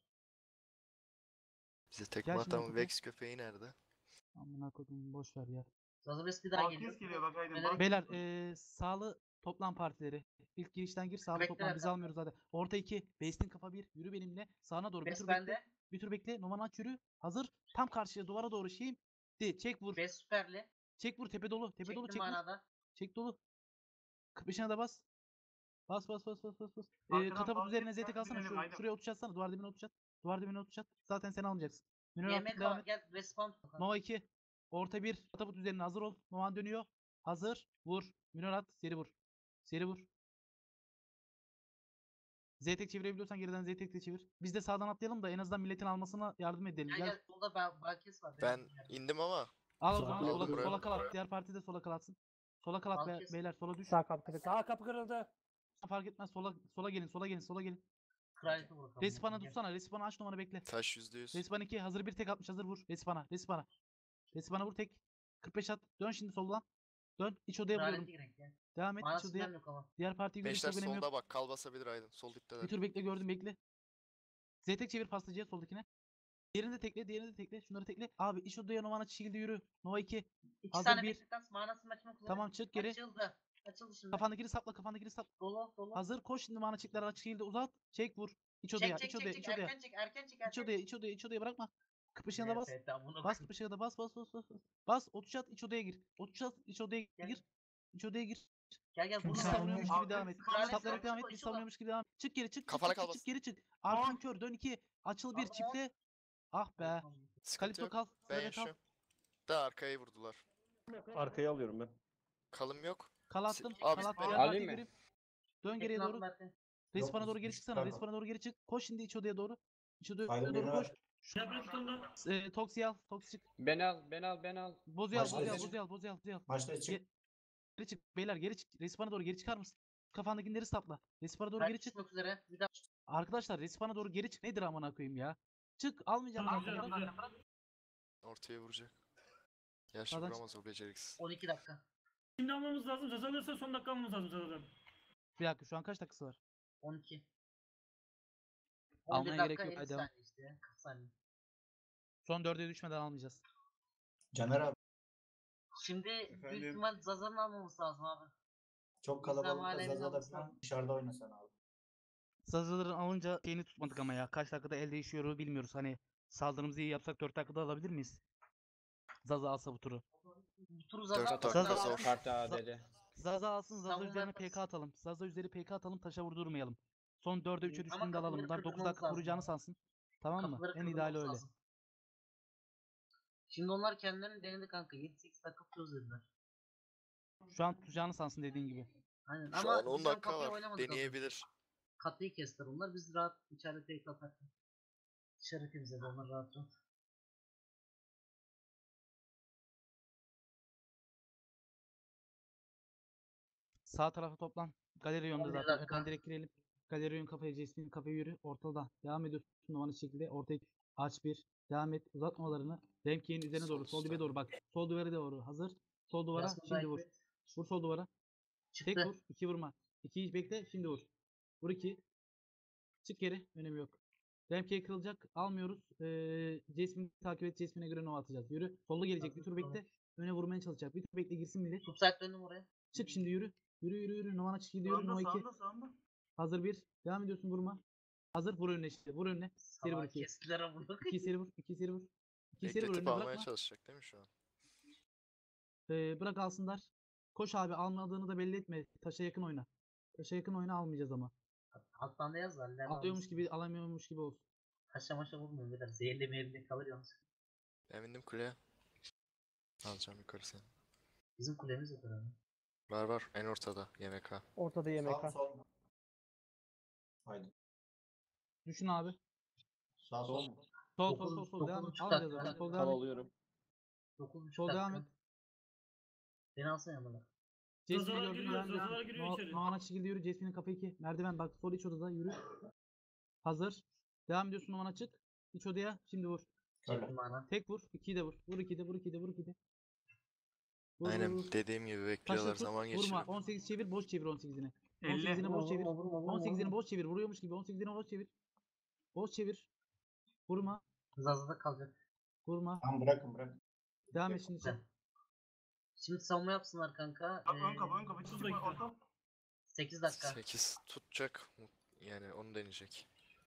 Bize tekme Gel şimdi atan kapı. Vex köpeği nerede? Amına koydum. Boş ver ya. Lazabes bir daha geliyor. Balkes geliyor bak Aydın. Beyler- Balkes Beyler geliyor. eee sağlı toplam partileri. İlk girişten gir sağlı Bekle toplam. Biz zaten. almıyoruz zaten. Orta iki. Base'in kafa bir. Yürü benimle. Sağına doğru. Bir Bes tur bekle. bende. Bir tur bekle. Numan aç yürü. Hazır. Tam karşıya duvara doğru şeyim. De çek vur. Bes süperli. Çek vur. Tepe dolu. Tepe dolu Çektim çek vur. manada. Çek dolu. kırk beşine de bas. Bas bas bas bas bas bas. Ee, Arkadan katapult bazı üzerine yetkiler Z T kalsana. dizelim, Şu, aynen. şuraya otuş atsana. Duvar dibine otuş at. Duvar dibine otuş at. Zaten sen almayacaksın. Minör Yemek artık devam al et. gel respawn. Nova iki. Orta bir. Katapult üzerine hazır ol. Novan dönüyor. Hazır. Vur. Minör at. Seri vur. Seri vur. Z tek çevirebiliyorsan geriden Z tek de çevir. Biz de sağdan atlayalım da en azından milletin almasına yardım edelim. Gel Gel. gel solda ben Balkes var. Ben benim yerim. indim ama Al o Sağ zaman aldım sola, buraya. sola kal at. Diğer parti de sola kal atsın. Sola kal at be- Balkes. beyler sola düş. Sağ kapı kırık. Sağ kapı kırıldı. Fark etmez sola sola gelin sola gelin sola gelin. Kraliyeti vur. Respawn'a tutsana. Respawn'a aç numaranı bekle. taş yüzde yüz. Respawn iki hazır bir tek atmış hazır vur. Respawn'a Respawn'a. Respawn'a vur tek. kırk beş at. Dön şimdi soldan. Dön. İç odaya vuruyorum. Kraliyeti girek ya. Devam et iç Manası odaya. ben yok ama. Diğer partiyi görüş Beşler çok önemi yok. solda bak. Kal basabilir Aydın. Sol Bir dipteler. tur bekle gördüm bekle. Z tek çevir pastacıya soldakine. Diğerini de tekle, diğerini de tekle. Şunları tekle. Abi iç odaya Nova'na şekilde yürü. Nova iki. İki Hazır tane bir. bekletans manasını açmak üzere. Tamam çık geri. Açıldı. Açıldı şimdi. Kafandakini sapla, kafandakini sapla. Dolu dolu. Hazır koş şimdi mana çıkları açık şekilde uzat. Çek vur. İç odaya, Çek çek iç odaya, çek iç çek odaya. erken çek erken çek erken. İç odaya, iç odaya, iç odaya bırakma. kırk beşine de bas. Evet, tamam, bunu Bas koy. kırk beşine de bas bas bas bas. Bas, bas otuz at iç odaya gir. otuz at iç odaya Gel. gir. İç odaya gir. Gel gel Biz bunu savunuyormuş Abi, gibi devam et. kraliyet Saplayarak var, devam et. çıkma, Biz çıkma. savunuyormuş gibi devam et. Çık geri çık çık Kafana çık, çık, kalmasın. çık geri çık. Arkan kör dön iki. Açıl bir Aldım on. çifte. Ah be. Sıkıntı Kalito yok. kal. Ben Sırada kal. yaşıyorum. Da arkaya vurdular. Arkaya alıyorum ben. Kalım yok. Kal attım. Abi, Kal at. ben- Diğer Alayım partiye mı? göreyim. Dön geriye Tekne doğru. aldım Erken. Respawn'a Yok, doğru geri biz çıksana. çıkarma. Respawn'a doğru geri çık. Koş şimdi iç odaya doğru. İç odaya Aydın doğru beni koş. ver. Yaprak sonunda. E, Toksi al. Toksi çık. Ben al, ben al, ben al. Bozuyu al. Başla Bozuyu al. için. Bozuyu al. Bozuyu al. Bozuyu al. Maçta çık. Ge- Geri çık. Beyler geri çık. Respawn'a doğru geri çıkar mısın? Kafandakileri sapla. Respawn'a doğru Ben geri çık. çıkmak üzere. Bir daha. Arkadaşlar Respawn'a doğru geri çık. Nedir amına koyayım ya? Çık. Almayacağım Tamam, zaten. güzel, Bırak. güzel. Ortaya vuracak. Gerçi Sağdan çık. vuramaz o beceriksiz. on iki dakika. Şimdi almamız lazım. Zaza alırsa son dakika almamız lazım Zaza'dan. Bir dakika şu an kaç dakikası var? on iki. Almaya on bir gerek dakika, yok, elli hadi devam. saniye işte ya, kırk saniye. Son dörde düşmeden almayacağız. Caner abi Şimdi büyük Efendim? ihtimal Zaza'nın almamız lazım abi. çok Biz de kalabalıkta mahallemiz Zaza'da olmasın. falan dışarıda oynasan abi. Sazıların alınca şeyini tutmadık ama ya. Kaç dakikada el değişiyor bilmiyoruz. Hani saldırımızı iyi yapsak dört dakikada alabilir miyiz? Zaza alsa bu turu. Bu turu Dört Zaza dakika Zaza- zor. Kart A dedi. Zaza alsın, Zaza Savunma üzerine yaparız. P K atalım. Zaza üzeri P K atalım, taşa vurdurmayalım. Son dörde üçe Ama düştüğünde alalım. kapıları Bunlar dokuz kırdırmamız dakika lazım vuracağını abi. sansın. Tamam mı? Kapıları En ideali kırdırmamız öyle. lazım. Şimdi onlar kendilerini denedi kanka. yedi sekiz dakika tutuyoruz dediler. Şu an tutacağını sansın dediğin gibi. Aynen Şu ama an on biz ön dakika kapıya var. oynamadık az önce. Deneyebilir. Katıyı kestiler onlar. Biz rahat içeride tek atardık. Dışarı temizledi onlar rahat rahat. Sağ tarafa toplan. Galeri yönde on bir zaten. dakika. Önden direkt girelim. Galeri yön kafaya, Jasmine'in kafaya yürü. Ortada. Devam ediyorsun. Numaranı şekilde. Ortaya aç bir. Devam et. Uzatmalarını. Remki'nin üzerine Sol doğru. Sol dibe üstten. doğru bak. Sol duvara doğru. Hazır. Sol duvara. Yasmin Şimdi takip vur. et. Vur sol duvara. Tek Çıktı. vur. iki vurma. İkiyi bekle. Şimdi vur. Vur iki. Çık geri. Önemi yok. Remki'ye kırılacak. Almıyoruz. Ee, Jasmine'i takip et. Jasmine'e göre nova atacağız. Yürü. Sollu gelecek. Bir tur bekle. Öne vurmaya çalışacak. Bir tur bekle girsin millet. Subside döndüm oraya. Çık şimdi yürü. Yürü yürü yürü. Novana çık gidiyorum. Sağında Nova iki. sağında sağında. Hazır bir. Devam ediyorsun vurma. Hazır vur önüne işte. Vur önüne. Seri vur Sabah iki. kestiler amına İki koyayım. seri vur. İki seri vur. İki seri vur Bekletip önüne almaya bırakma. çalışacak değil mi şu an? Ee, bırak alsınlar. Koş abi, almadığını da belli etme. Taşa yakın oyna. Taşa yakın oyna, almayacağız ama. Alttan da yaz var. ileride Alıyormuş almışsın. gibi alamıyormuş gibi olsun. Taşa maşa vurmuyor beyler. Zehirli meyirli kalır yalnız. Ben bindim kuleye. Alacağım yukarı seni. Bizim kulemiz yok herhalde. Var var en ortada yemek ha. Ortada yemek Sağ mı ha. sol mu? Haydi. Düşün abi. Sağ sol mu? Sol sol Dokuz- sol sol dokuz devam et. buçuk Almayacağız dakika. abi. Sol Kal devam et. alıyorum. dokuz buçuk Sol devam dakika. et. Beni alsana yanına. Jasmine'i Zazalar gördün. giriyor, Devam Zazalar et. giriyor No, içeri. Noana şekilde yürü. Jasmine'in kapı iki. Merdiven bak. Sol iç odada yürü. Hazır. Devam ediyorsun, Noana çık. İç odaya. Şimdi vur. Öyle. Çektim bana. Tek vur. ikiyi de vur. Vur iki de, vur iki de, vur iki de. Vur, vur, Aynen vur. dediğim gibi Taşı bekliyorlar tut, zaman vurma. geçiriyor. on sekiz çevir, boş çevir on sekizini. elli. on sekizini boş çevir. Vurma, vurma, vurma, on sekizini vurma. boş çevir. Vuruyormuş gibi. on sekizini boş çevir. Boş çevir. Vurma. Zazada kalacak. Vurma. Tamam bırakın bırakın. Devam et şimdi. Güzel. Şimdi savunma yapsınlar kanka. Bak ön kapı ön kapı. Ee, Çık çık orta. sekiz dakika. sekiz tutacak. Yani onu deneyecek.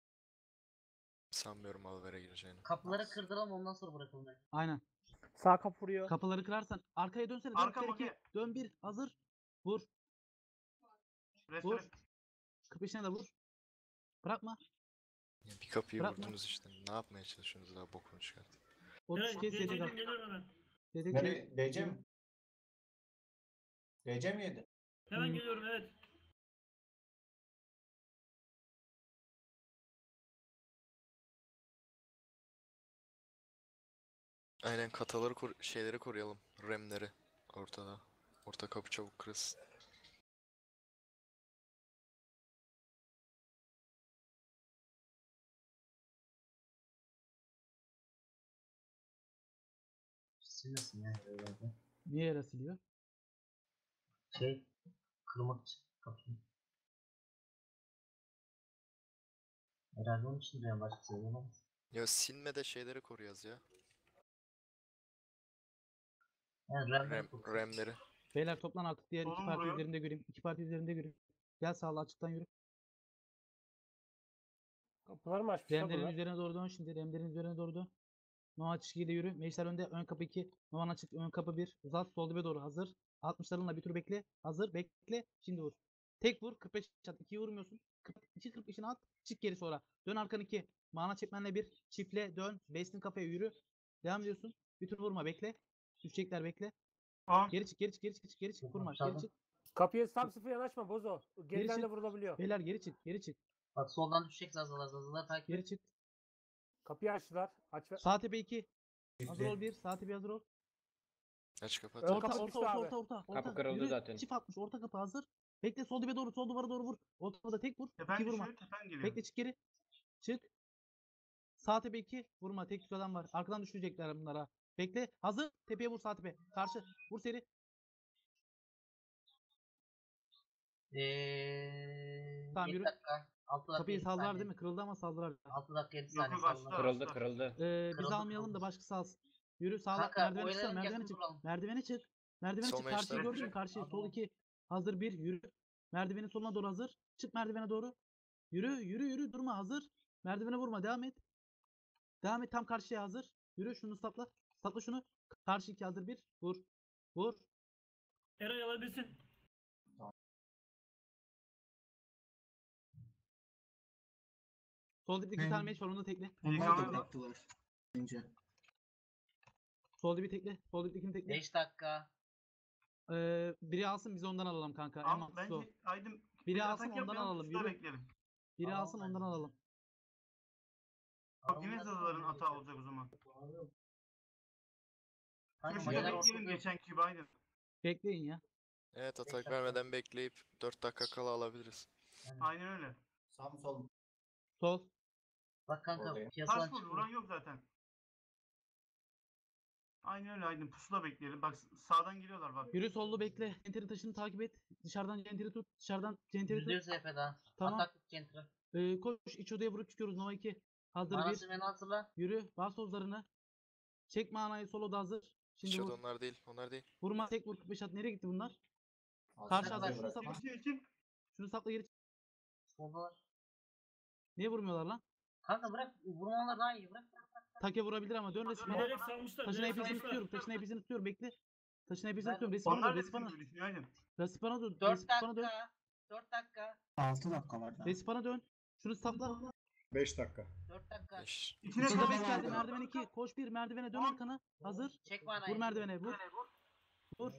Sanmıyorum Alver'e gireceğini. Kapıları kırdıralım ondan sonra bırakalım. bence. Aynen. Sağ kapı vuruyor. Kapıları kırarsan arkaya dönsene. Dön Arka bir kere iki. bakayım. Dön bir. Hazır. Vur. Restore. Vur. kırk beşine de vur. Bırakma. Ya bir kapıyı Bırakma. vurdunuz işte. Ne yapmaya çalışıyorsunuz daha bokunu çıkartın. otuz Evet, kez yedek geliyorum al. geliyorum hemen. Yedek al. Nereye? D C mi? D C mi yedi? Hemen Hı. geliyorum evet. Aynen kataları kor şeyleri koruyalım. Remleri ortada. Orta kapı çabuk kırılsın. Silmesin ya öyle. Niye yere siliyor? Şey kırmak için kapıyı. Herhalde onun için diyorum başka şey olamaz. Ya silme de şeyleri koruyacağız ya. Yani RAM Rem, remleri. Beyler toplan artık, diğer iki Solun parti vuruyor. üzerinde göreyim. İki parti üzerinde göreyim. Gel sağla, açıktan yürü. Kapılar mı açmışlar Remlerin bunlar? üzerine doğru dön şimdi. Remlerin üzerine doğru dön. Nova çizgiyle yürü. Meclisler önde. Ön kapı iki. Nova'nın açık. Ön kapı bir. Uzat. Sol dibe doğru. Hazır. altmışlarınla bir tur bekle. Hazır. Bekle. Şimdi vur. Tek vur. kırk beş at. ikiyi vurmuyorsun. iki kırk beşini at. Çık geri sonra. Dön arkan iki. Mana çekmenle bir. Çiftle dön. Base'in kafaya yürü. Devam ediyorsun. Bir tur vurma. Bekle. Düşecekler bekle. Tamam. Geri çık. Geri çık. Geri çık. Geri çık. Vurma. Geri Tamam. çık. Kapıya tam sıfır yanaşma Bozo. Geriden çık. de vurulabiliyor. Beyler geri çık. Geri çık. Bak soldan düşecek zazalar zazalar takip Geri et. çık. Kapıyı açtılar. Aç ve... Sağ tepe iki. Hazır Gitti. ol bir. Sağ tepe hazır ol. Aç kapat. Ön aç. Orta kapı orta düştü orta abi. orta orta. orta. Kapı kırıldı Yürü. zaten. Çift atmış. Orta kapı hazır. Bekle, sol dibe doğru. Sol duvara doğru vur. Ortada tek vur. Tepen İki vurma. düşüyor. Tepen geliyor. Bekle, çık geri. Çık. Sağ tepe iki. Vurma. Tek tük adam var. Arkadan düşürecekler bunlara. Bekle. Hazır. Tepeye vur, sağ tepe. Karşı. Vur seri. Eee Tamam, yedi yürü. dakika. altı dakika. Kapıyı yedi saldılar saniye. değil mi? Kırıldı ama saldılar. altı dakika yedi Yok, saniye yok, sallar. açtılar. Kırıldı kırıldı. Ee, biz Kırıldı, almayalım da kırıldı. başkası alsın. Yürü sağla. Kanka, Merdivene çıksana. oylayalım, Merdivene gelsin çık. duralım. Merdivene çık. Merdivene Sol çık. Karşıyı meşler gördün mü? düşecek. Karşıyı. Aldım, Sol aldım. iki. Hazır bir. Yürü. Merdivenin soluna doğru hazır. Çık merdivene doğru. Yürü yürü yürü. Durma, hazır. Merdivene vurma. Devam et. Devam et. Tam karşıya hazır. Yürü, şunu statla. Statla şunu. Karşı iki hazır bir. Vur. Vur. Eray alabilsin. Sol dipte iki tane meş var. Onu da tekle. Pelikan Onu da var tekle. mı? Attılar. İnce. Sol dibi tekle. Sol diptekini tekle. beş dakika. Ee, biri alsın biz ondan alalım kanka. En Al, mantıklı o. bence Aydın Biri bir alsın atak ondan yapmayalım, alalım. pusula Yürü. bekleyelim. Biri Alalım alsın bence. ondan alalım. Bak yine Zazaların atağı olacak o zaman. Kanka Köşede mageler bekleyelim ortada. geçenki gibi Aydın. Bekleyin ya. Evet, atak dakika. vermeden bekleyip dört dakika kala alabiliriz. Aynen öyle. Sağ mı sol mu? Sol. Bak kanka Oradayım. piyasadan Taş vur, çıkıyor. vuran yok zaten. Aynen öyle Aydın. Pusula bekleyelim. Bak sağdan geliyorlar bak. Yürü sollu bekle. Center'ı taşını takip et. Dışarıdan Center'ı tut. Dışarıdan Center'ı yüzde tut. yüz F P daha. Tamam. Atak centra. Ee, koş iç odaya vurup çıkıyoruz. Nova iki. Hazır bir. Manası beni hatırla. Yürü. Bas tozlarını. Çek manayı solo da hazır. Şimdi Shadow vur. onlar değil, onlar değil. Vurma tek vur kırk beş at. Nereye gitti bunlar? Al, Karşı sen adam de şunu bırak. sapla. İçin için. Şunu sapla geri. Soldalar. Niye vurmuyorlar lan? Kanka bırak vurmalar daha iyi bırak. Take vurabilir ama dön resmen. Bilerek salmışlar. Taşın bilerek hepsini salmışlar. tutuyorum. Taşın hepsini tutuyorum. Bekle. Taşın hepsini Ben- tutuyorum. Resipana Onlar dön. da Resipana. bizim gibi düşünüyor Aydın. Resipana dön. dört Resipana dön. dakika. dört dakika. altı dakika var daha. Resipana dön. Şunu sapla. beş dakika. dört dakika. Beş. İçine İçinde sol beş geldi. bekleyelim. Merdiven iki. Koş bir. Merdivene dön On. arkana. Hazır. Çek manayı. Vur merdivene. Vur. Vur.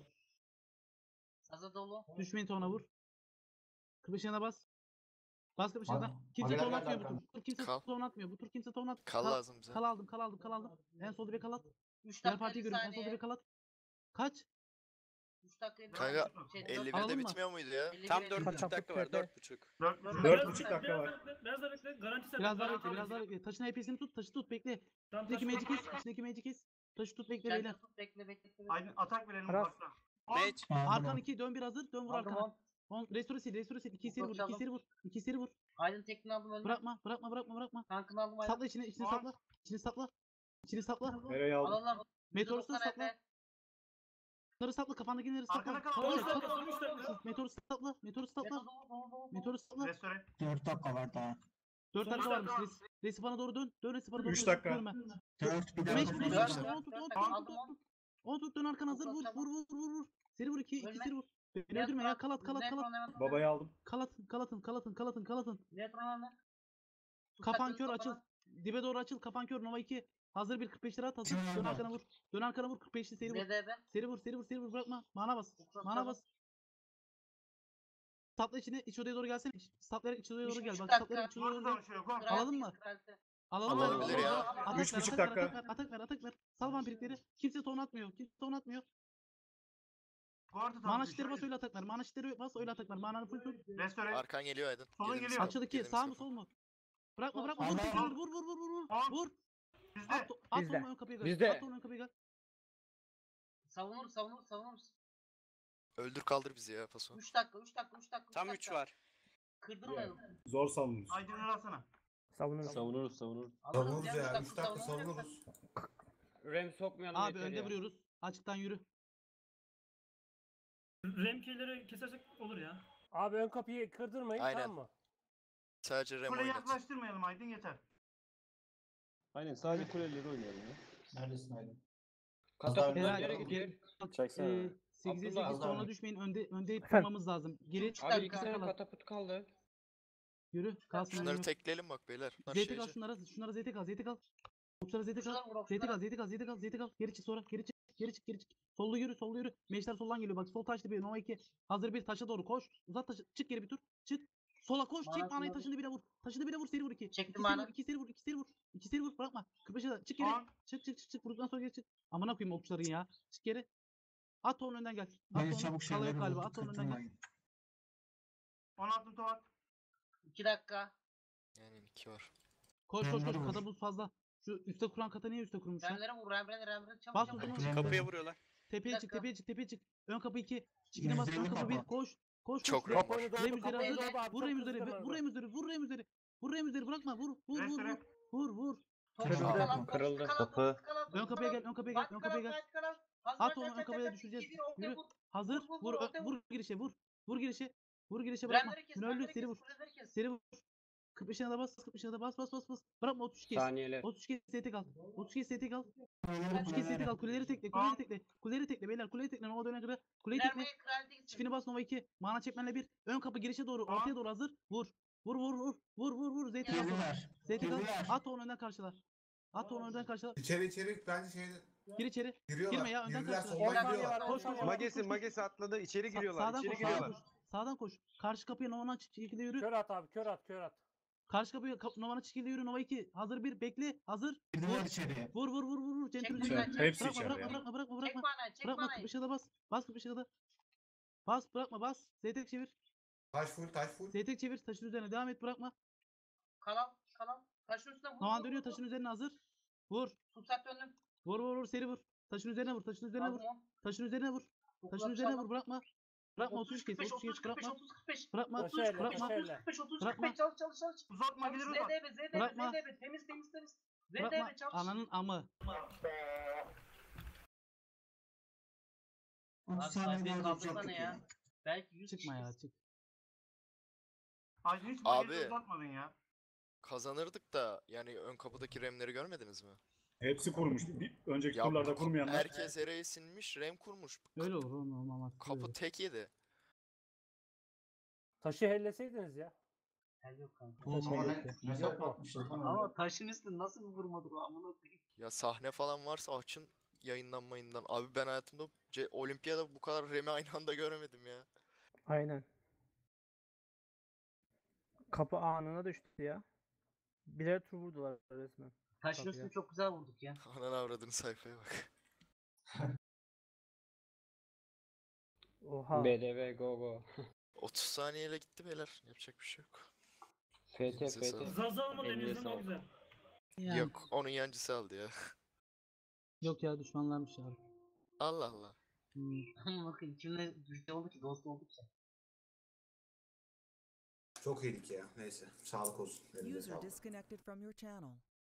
Saza dolu. Düşmeyin tona vur. kırk beş yana bas. Bas kırk beş Bak, yana. Kimse Mageler ton nerede atmıyor bu Hakan? tur. Bu tur kimse Kal. ton atmıyor. Bu tur kimse ton atmıyor. Kal lazım bize. Kal aldım. Kal aldım. Kal aldım. En solda bir kal at. üç Diğer dakika partiyi elli görüyorum. En solda saniye. bir kal at. Kaç? üç dakika elli Kanka, saniye. Şey, dört- elli Alalım birde mı? bitmiyor muydu ya? elli bir, Tam elli dört bir. buçuk dakika var, P P. dört buçuk. Dört, Dört biraz buçuk bekle, dakika biraz var. daha bekle, Biraz daha bekle. Garanti sen. Biraz daha garanti bekle. Biraz daha bekle. bekle. Taşın hepsini tut. Taşı tut. Bekle. Tamam, İçindeki taş magic vur. kes. İçindeki magic kes. Taşı tut bekle Kendini beyler. tut, bekle bekle. bekle. Aydın atak verelim Aras. ufaktan. Mage. Arkan iki. Dön bir hazır. Dön vur Aldım arkana. on. On, restore sil. Restore sil. İki seri vur. Uzatalım. İki seri vur. İki seri vur. Aydın tekini aldım önüne. Bırakma. Bırakma. Bırakma. Bırakma. Tankını aldım Aydın. Sapla içine. İçine On. sapla. İçine sapla. İçine sapla. Nereye aldım? Alalım. Meteorus'u doksan sapla. F P. Bunları sapla. Kafandakileri sapla. Arkana kal. Kalk, Son üç kalk, dakika, kalk. son üç dakika. Meteorus sapla. Meteorus sapla. Meto dolu, dolu, dolu, dolu. Meteorus sapla. Restore. dört dakika var daha. Dört Son üç dakika varmış. dakika. Res, Resipana doğru dön. Dön Resipana doğru Üç dön. dakika. Görme. dört bir daha. Beş bir Dört, dört. dört, On tut. dört On dakika. tut. Aldım on. On tut. Dön arkana hazır. Vur. Vur. Vur. Vur. Vur. Seri vur. iki. iki Ölme. seri vur. Beni Netron- öldürme ya. Kalat. Kalat. Kalat. Netron hemen- Babayı aldım. Kalatın. Kalatın. Kalatın. Kalatın. Kalatın. Netron hemen. Tut Kafan takını kör açıl. kafana. Dibe doğru açıl. Kafan kör. Nova iki. Hazır bir kırk beş lira at. Hazır. Dön arkana vur. Dön arkana vur. kırk beşli seri vur. Z D B. Seri vur. Seri vur. Seri vur. Bırakma. Mana bas. Uçak Mana tamam. bas. Sapla içine. İç odaya doğru gelsene. Saplayarak iç odaya Üç doğru gel. buçuk Bak saplayarak dakika. iç odaya Vur doğru o gel. zaman şöyle. Go. Kraliçe, Alalım mı? kraliçe. Alalım Alalım, mı? bilir ya. Atak Üç ver, buçuk atak ver, dakika. Atak ver, atak ver, atak ver. Sal vampirikleri. Kimse ton atmıyor. Kimse ton atmıyor. Guard atalım. Mana bir şişleri şey. bas öyle atak ver. Mana şişleri bas öyle atak ver. Mananı full tut. Restore. Arkan geliyor Aydın. Sola Geliniz geliyor. kapı, Açıl iki. geliniz Sağ mı kapı. sol mu? Bırakma bırakma. Allah Vur Allah. tekrar vur vur vur vur vur. On. Vur. Bizde. At, at Bizde. onu ön kapıya gel. Bizde. At onu ön kapıya gel. Savunur savunur savunur. Öldür kaldır bizi ya Paso. üç dakika üç dakika üç dakika. Tam üç var. Kırdırmayalım. Zor savunuruz. Aydın arasana. Savunuruz. Savunuruz savunuruz. Savunuruz ya. üç dakika savunuruz. Rem sokmayalım Abi yeter önde ya. vuruyoruz. Açıktan yürü. Remkeleri kesersek olur ya. Abi ön kapıyı kırdırmayın, Aynen. tamam mı? Sadece Rem Kule oynat. yaklaştırmayalım Aydın yeter. Aynen sadece kuleleri oynayalım ya. Neredesin Aydın? Katapultlar Helal. nereye Geri- gidiyor? Çeksene. Ee, sekize Abdullah, sekiz Abdullah. sonra düşmeyin. Önde önde Efendim? tutmamız lazım. Geri Üç Abi dakika. iki tane kal. katapult kaldı. Yürü. Kalsın. Şunları yürü. tekleyelim bak beyler. Bunlar Z T kal şeyci. şunlara. Şunlara Z T kal. Z T kal. Okçulara Z T kal. Okçular vur, Z T kal. okçulara. Z T kal. Z T kal. Z T kal. Geri çık sonra. Geri çık. Geri çık. Geri çık. Sollu yürü. Sollu yürü. Meşler soldan geliyor. Bak sol taşlı bir. Nova iki. Hazır bir taşa doğru koş. Uzat taşı. Çık geri bir tur. Çık. Sola koş. Çek Manasını manayı aldım. taşını bire vur. Taşını bire vur. Seri vur iki. İki Çektim seri vur. mana. İki seri vur. İki seri vur. İki seri vur. Bırakma. kırk beşe de. Çık geri. On. Çık çık çık çık. Vurduktan sonra geri çık. Amına koyayım okçuların ya. Çık geri. At onun önden gel. At Hayır onu. çabuk Kala şeyler yok galiba. oldu. At onun önden gel. Kırptırmayın. On attım Tovat. iki dakika. Yani iki var. Koş koş koş. Remleri vur. Kata buz fazla. Şu üstte kuran kata niye üstte kurmuşlar? Remlere vur remlere remlere çabuk Bas çabuk. uzunu. Remleri- Kapıya vuruyorlar. Tepeye Bir çık, dakika. tepeye çık, tepeye çık. Ön kapı iki. Çikine bas, ön Yüzde elli kapı bir. baba. Koş. Koş, Çok koş. rem Kapı var. önü doğru, Rem üzeri kapı önü hazır. doğru abi, Vur çok rem hızlı üzeri, hemen vur bak. rem üzeri, vur rem üzeri. Vur rem üzeri, bırakma, vur, vur, vur, Restore. vur. Vur, vur. Topçu Kırıldı. kalan, topçu Kırıldı. kalan, Kapı. topçu kalan, Ön topçu kapıya kalan. gel, ön kapıya gel, Fight ön kalan, kapıya gel. fight kalan. Hazır, At çat, onu ön çat, kapıya çat, düşüreceğiz. iki, bir, ortaya Yürü. vur. Hazır. Vur, vur, Vur, vur, ö- ortaya vur vur. girişe, vur. Vur girişe. Vur girişe bırakma. Remleri kes, Ünlü remleri seri kes, vur. kuleleri kes. Seri vur. kırk beşine de bas, kırk beşine de bas, bas, bas, bas. Bırakma otuz kez. Saniyeler. otuz kez S T kal. otuz kez S T kal. Kuleleri, otuz kez S T kuleleri. kal. Kuleleri tekle, kuleleri tekle. Kuleleri tekle beyler, kuleyi tekle. Nova döne göre. Kuleyi tekle. Remleri kraliçe gitsin. Çiftini bas Nova iki. Mana çekmenle bir. Ön kapı girişe doğru. Ortaya doğru hazır. Vur. Vur vur vur. Vur vur vur. Z T kal sonra. Girdiler. Z T kal. Girdiler. At onu önden karşılar. At onu önden karşıla. İçeri içeri bence şeyde Gir içeri. giriyorlar. Girme ya, önden Girdiler, karşıla. soldan on saniye giriyorlar. var, on Koş, saniye koş, var. Magesi, Magesi atladı. İçeri Sa- giriyorlar. sağdan içeri koş, sağdan giriyorlar. koş. Sağdan koş. Karşı kapıya Nova'nın şekilde yürü. Kör at abi, kör at, kör at. Karşı kapıya kap, Nova'nın şekilde yürü. Nova iki. Hazır bir. Bekle. Hazır. Girdiler Vur. içeriye. Vur vur vur vur. vur. Centur Çek üzerine. bana, çek. Bırakma bırakma bırakma bırakma Çek bırakma. bana, çek Bırakma bana. kırpışa da bas. Bas kırpışa da. Bas bırakma bas. Zeytek çevir. Taş full taş full. Zeytek çevir. Taşın üzerine devam et bırakma. Kalan, kalan. Taşın üstüne vur. Novan vur, dönüyor vur, taşın vur. üzerine hazır. Vur. Tutsak döndüm. Vur vur vur seri vur. Taşın üzerine vur. Taşın üzerine vur. Aldım on. Taşın üzerine vur. Taşın üzerine vur bırakma. Bırakma otuz geç. otuz geç bırakma. otuz kırk beş. Bırakma. Taşı elle, Bırakma. taşı elle. otuz kırk Bırakma. beş çalış çalış çalış. Uzatma gelir uzat. Z D B, Z D B, Bırakma. Z D B. Temiz temiz temiz. Z D Bırakma. B çalış. Ananın amı. on Abi saniye sayfayı daha kaldırsana duracaktık ya. ya. Belki yüz Çıkma ya kişiyiz. çık. Aydın hiç Abi. magesi uzatmadın ya. Kazanırdık da yani ön kapıdaki remleri görmediniz mi? Hepsi kurmuş. Bir, önceki Ya turlarda bu- kurmayanlar. herkes ereğe sinmiş, rem kurmuş. Öyle olur oğlum olmaz. Kapı tek yedi. Taşı helleseydiniz ya. Gel yok kanka. Bu Taşı ama helle. ne yapmışlar? Ama taşın üstü nasıl bir vurmadır o amına koyayım. Ya sahne falan varsa açın yayından mayından. Abi ben hayatımda C- olimpiyada bu kadar remi aynı anda göremedim ya. Aynen. Kapı anına düştü ya. Birer tur vurdular resmen. Taşın Tabii üstünü ya. çok güzel vurduk ya. Ananı avradını sayfaya bak. Oha. B D V go go. otuz saniyeyle gitti beyler. Yapacak bir şey yok. F T Size F T. sağlık. Zaza mı Eline denizden o sağlık. güzel. Yani. Yok onun yancısı aldı ya. Yok ya düşmanlarmış abi. Allah Allah. Hmm. Amına koyayım kimle birlikte olduk ki dost olduk ya. Çok iyiydik ya. Neyse. Sağlık olsun. Elinize User sağlık. disconnected from your channel.